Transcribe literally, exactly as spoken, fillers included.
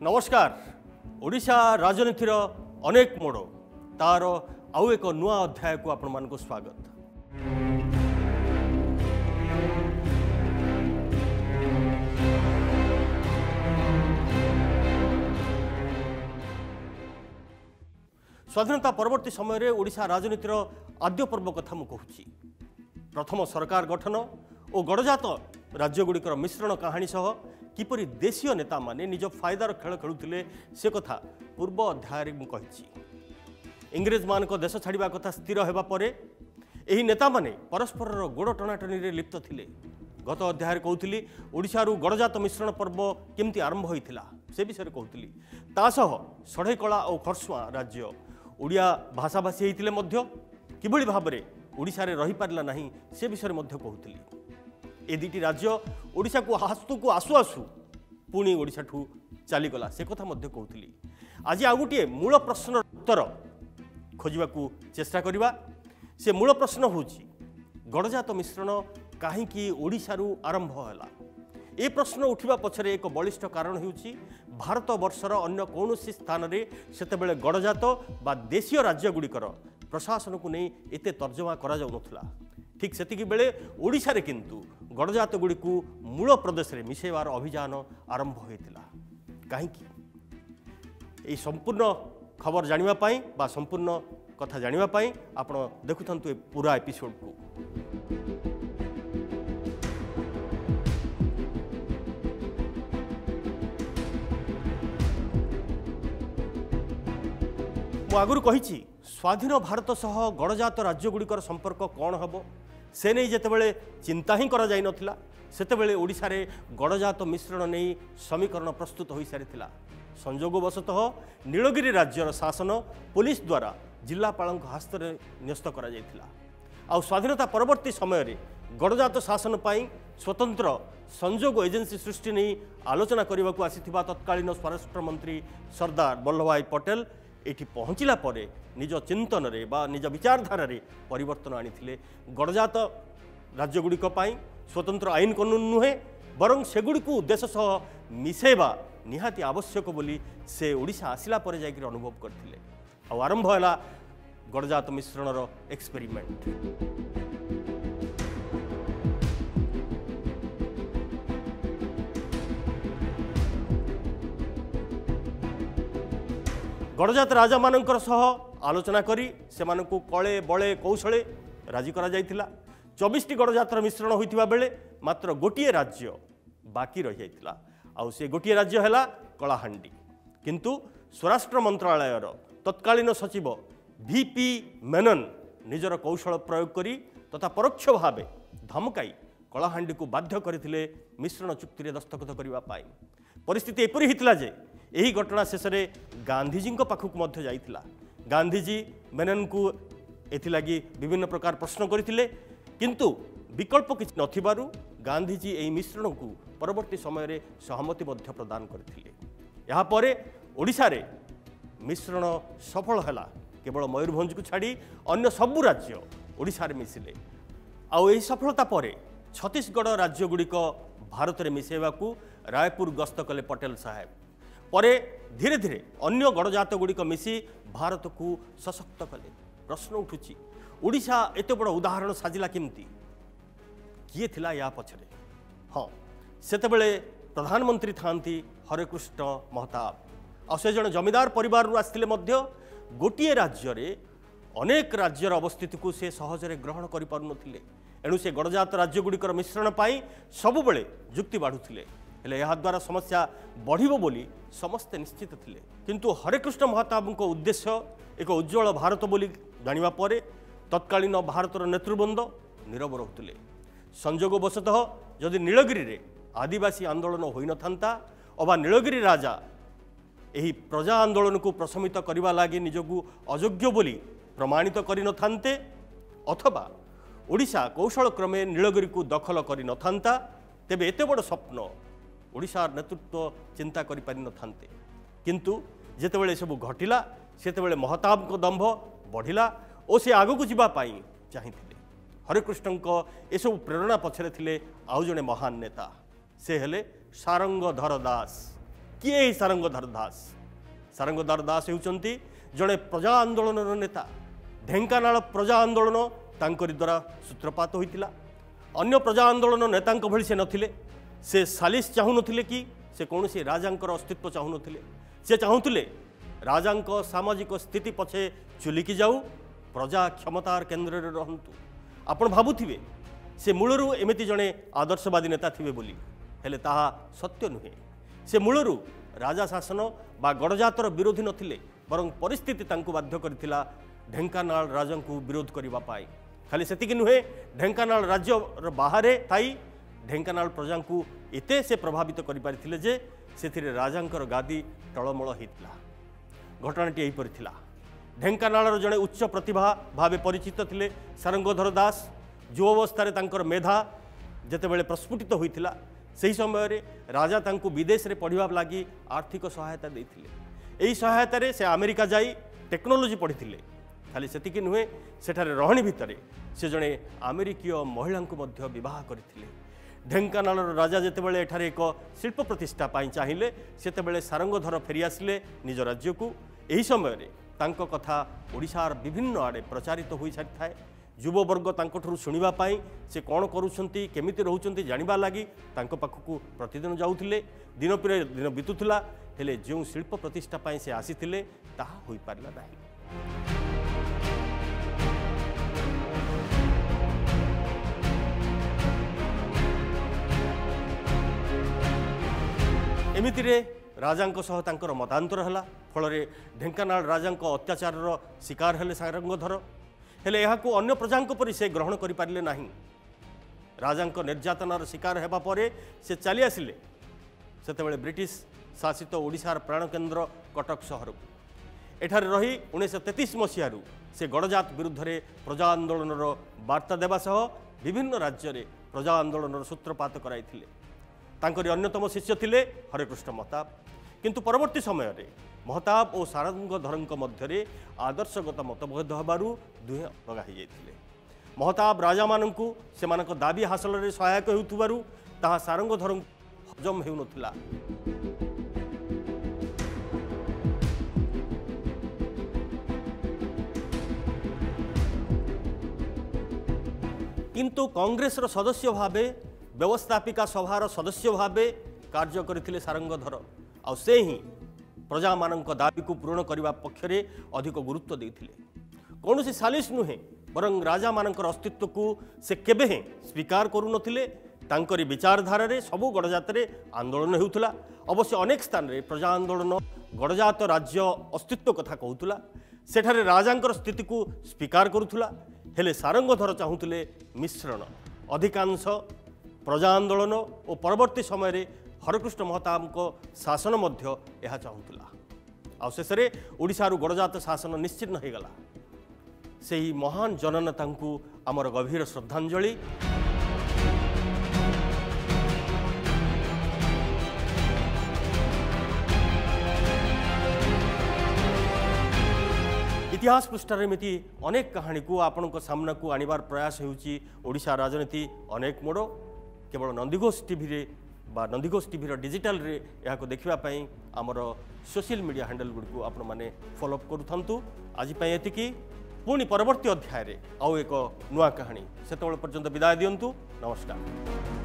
नमस्कार। ओडिशा राजनीतिर अनेक मोड़ तार आउ एक नुआ अध्याय को आपण मानक स्वागत। स्वाधीनता परवर्ती समय ओडिशा राजनीतिर आद्य पर्व कथा मु कहूची। प्रथम सरकार गठन और गणजात राज्यगुड़िकर मिश्रण कहानी सह किपरि देशीय नेता माने निज फायदार खेल खेलुथिले से कथा पूर्व अध्याय मु कहिछि। इंग्रेज मान को देश छाड़िबा कथा स्थिर हेबा परे एही नेता माने परस्पर गोड़ टणाटनी रे लिप्त थिले। गत अध्याय कहूथिली ओडिशा रु गणजात मिश्रण पर्व केमती आरंभ होइथिला से विषय कहूथिली। तासह सढ़ईकला और खरसुआ राज्य ओडिया भाषाभाषी होइथिले मध्य किभଳି भाबरे ओडिशा रे रही पारला नाही से विषय मध्य कहूथिली। ए दुईटी राज्य ओडिशा को हस्तु को आसु आसु पुणी ओडिशा ठू चलीगला से कथा मध्य कहूथिली। आज आ गोटे मूल प्रश्न उत्तर खोजा चेष्टा करवा। से मूल प्रश्न होची गणजात मिश्रण कहीं ओडिशा रु आरंभ होला। ए प्रश्न उठिबा पछरे एक बलिष्ठ कारण होची भारत वर्षर अन्य कौनसी स्थान रे सेतेबेले गणजात बा देशीय राज्य गुड़िकर प्रशासन को नहीं एते तर्जमा करा जाउ नथला। ठीक सेतिकी बेले ओडिशा रे किंतु गणजात गुड़ी को मूल प्रदेश रे मिसेबार अभियान आरंभ होइतिला। काहेकि ए संपूर्ण खबर जानिबा पाई बा संपूर्ण कथा जानिबा पाई आपण देखुथंतु ए पूरा एपिसोड को। मु आगुरु कहिछि स्वाधीन भारत सह गणजात राज्यगुड़िकर संपर्क कौन हम से नहीं जितेबाला चिंता ही करा जाई नथिला सेतेबेले ओडिशा रे गणजात मिश्रण नहीं समीकरण प्रस्तुत हो सारी। संजोगवशतः नीलगिरी राज्यर शासन पुलिस द्वारा जिलापाल हस्त न्यस्त करा जायथिला। आ स्वाधीनता परवर्ती समय रे गणजात शासन पाई स्वतंत्र संजोग एजेंसी सृष्टि नहीं आलोचना करने को आसीथिबा तत्कालीन स्वराष्ट्र मंत्री सरदार वल्लभ भाई पटेल एठी पहुँचला परे निज चिंतन रे बा निज विचारधारा रे परिवर्तन आनिथिले। गणजात राज्यगुड़िक पाई स्वतंत्र आईन कानून नुहे बरं सेगुड़िकु देश सह मिसेबा निहाती आवश्यक बोली से ओडिशा आसिला परे जायकि अनुभव करथिले। आ आरंभ होला गणजात मिश्रणर एक्सपेरिमेंट। गणजात राजा मानकर सह आलोचना करी से मानकु कले बले कौशले राजी करा जायथिला। चौबीस टी गणजातर मिश्रण होइतिबा बेले मात्र गोटिए राज्य बाकी रही जायथिला। आ से गोटिए राज्य हैला कलाहांडी। किंतु स्वराष्ट्र मंत्रालयर तत्कालीन सचिव वीपी मेनन निजर कौशल प्रयोग करी तथा परोक्ष भावे धमकाई कलाहांडी को बाध्य करथिले मिश्रण चुक्ति रे दस्तखत करिबा पाई। परिस्थिति एपरि हितला जे यही घटना शेष में गांधीजी पाखक मध्य जाइथिला। गांधीजी मेनन को एथिलागी विभिन्न प्रकार प्रश्न करथिले किंतु विकल्प किछ नथिबारु गांधीजी एही मिश्रण को परवर्ती समय रे सहमति मध्य प्रदान करथिले। यहाँ परे ओडिशा रे मिश्रण सफल हैला। केवल मयूरभंज को छाड़ी अन्य सबु राज्य ओडिशा रे मिसिले। आ एही सफलता परे छत्तीसगढ़ राज्य गुड़िक भारत रे मिसेबा को रायपुर गस्त कले पटेल साहेब। परे धीरे धीरे अन्य गणजात गुड़िक मिसी भारत को सशक्त कले। प्रश्न उठुची ओडिशा एते बड़ उदाहरण साजिला केमती किए थिला या पछरे। हाँ सेतेबेले प्रधानमंत्री थांती हरेकृष्ण महताब आ से जन जमीदार परिवार रु आस्थिले मध्य गोटिए राज्य रे अनेक राज्यर अवस्थिति को से सहजरे ग्रहण करि पारुनथिले। एणु से गणजात राज्य गुड़िकर मिश्रण पाई सबुबले जुक्ति बाढ़ुथिले। हेले यह द्वारा समस्या बढ़िबो बोली समस्ते निश्चित थिले। किंतु हरेकृष्ण महताब को उद्देश्य एक उज्ज्वल भारत बोली जानिबा परे तत्कालीन भारतर नेतृवृंद नीरव रहुथिले। संजोगवशतः जदि नीलगिरी रे आदिवासी आंदोलन होई न थांता अबा नीलगिरी राजा एही प्रजा आंदोलन को प्रशमित करिबा लागी निजकु अयोग्य बोली प्रमाणित करि न थांते अथवा ओडिशा कौशल क्रमे नीलगिरी को दखल करि न थांता तेबे एते बड़ स्वप्न ओडिशा नेतृत्व चिंता करि पारि न थांते। किंतु जेतेबेले सब घटिला सेतेबेले महताब को दंभ बढ़िला और से आगकु जिबा पाई चाहिथिले। हरेकृष्ण एसबू प्रेरणा पछरे थिले आउ जणे महान नेता से हेले सारंगधर दास। किए सारंगधर दास सारंगधर दास होउचंती जड़े प्रजा आंदोलन नेता ढेंकानाल प्रजा आंदोलन तांकरी द्वारा सूत्रपात होइतिला अन्य प्रजा आंदोलन नेता भली से नथिले से सालिस चाहू नथिले कि से कौनसी राजांकर अस्तित्व चाहू नथिले से चाहूले राजांक सामाजिक स्थिति पछे चुलिकी जाऊ प्रजा क्षमतार केन्द्र में रहंतु आपण भाबुथिबे से मूलरू एमिति जड़े आदर्शवादी नेता थिबे बोली हेले ताहा सत्य नुहे से मूलरू राजा शासन बा गणजातर विरोधी नथिले बरं परिस्थिति तांकु बाध्य करथिला ढेंकानाल राजा को विरोध करबा पाई खाली सेतिकी नुहे ढेंकानाल राज्य बाहरे थाई ढेंकानाल प्रजा को एते से प्रभावित करि पारिथिले जे सेथिरे राजांकर गादी टळमळ हेतिला घटनाटी एही परिथिला ढेंकानाल जड़े उच्च प्रतिभा भावे परिचित थिले सारंगधर दास जो अवस्था तांकर मेधा जेतेबेले प्रस्फुटित होइथिला सही समय रे राजा तांको विदेश रे पढ़िबा लागि आर्थिक सहायता देथिले एही सहायता रे से अमेरिका जाई टेक्नोलोजी पढ़िथिले खाली सेतिकी नुहे सेठारे रहणी भितरे से जड़े अमेरिकीय महिला को मध्य विवाह करथिले ढेंकानाल राजा जेतेबेले एठारे एक शिल्प प्रतिष्ठा पाई चाहिए सेतेबेले सारंगधर फेरी आसिले निज राज्य को एही समय रे तांको कथा ओडिशार विभिन्न आड़े प्रचारित हो सारी थाए युववर्ग तांको शुणा पाई से कौन करुँच केमिति रोचंती जानिबा लागि तांको पाखकु प्रतिदिन जाउथिले दिन पर दिन बीतुला हेले जो शिल्प प्रतिष्ठा पाई से आसीथिले ताहा होई पारला नाही एमिति रे राजांक सह तांकर मतांतर हला फल ढेंकानाल राजांक अत्याचार शिकार हेले सारंगधर हेले यहाकू अन्य प्रजांक परि से ग्रहण करि पारिले नाही राजांक निर्यातनार शिकार हेबा परे से चली आसिले सेतेबेले ब्रिटिश शासित ओडिशार प्राणकेन्द्र कटक सहर को एठारे रही उन्नीस तेतीस मसीह से गणजात विरुद्ध रे प्रजा आंदोलन वार्ता देवा सह विभिन्न राज्य रे प्रजा आंदोलन सूत्रपात कराइथिले तांकरी अन्यतम शिष्य थिले हरेकृष्ण महताब किंतु परवर्ती समय रे महताब और सारंगधर मध्य आदर्शगत मतभेद हबारु दुहे अलगा हो जाइथिले महताब राजा माननकु सेमानक दाबी हासिल रे सहायक हेउथुबारु ताहा सारंगधर हजम हेउ नथिला किंतु कांग्रेस रो सदस्य भावे व्यवस्थापिका सभार सदस्य भावे कार्य करथिले सारंगधर आ से ही प्रजा मानक दाबी को पूरण करने पक्षरे अधिक गुरुत्व देथिले कौन सी सालिस नुहे बरं राजा मानकर अस्तित्व को से केबे हे स्वीकार करू नथिले तांकरी विचारधारा रे सबु गणजात रे आंदोलन हेउथला अवश्य अनेक स्थान रे प्रजा आंदोलन गणजात राज्य अस्तित्व कथा कहूला सेठारे राजांकर स्थिति को स्वीकार करुथुला हेले सारंगधर चाहूले मिश्रण अधिकांश प्रजा आंदोलन और परवर्ती समय रे हरकृष्ण महताब को शासन मध्य यह चाहूला आ शेष में ओडिशारू गणजात शासन निश्चिन्न हो गला से ही महान जननेता को आमर गभीर श्रद्धांजलि। इतिहास पृष्ठार एमती अनेक कहानी को आपण सामना को आनिबार प्रयास होउची ओडिशा राजनीति अनेक मोड़ केवल नंदीघोष टीवी रे बा नंदीघोष टीवी डिजिटल रे या देखा आमर सोशल मीडिया हैंडल गुड़ आपण मैंने फॉलोअप करूँ आज एतिकी पुणी परवर्ती अध्याय रे आउ एक नुआ कहानी से पर्यंत विदाय दिंतु नमस्कार।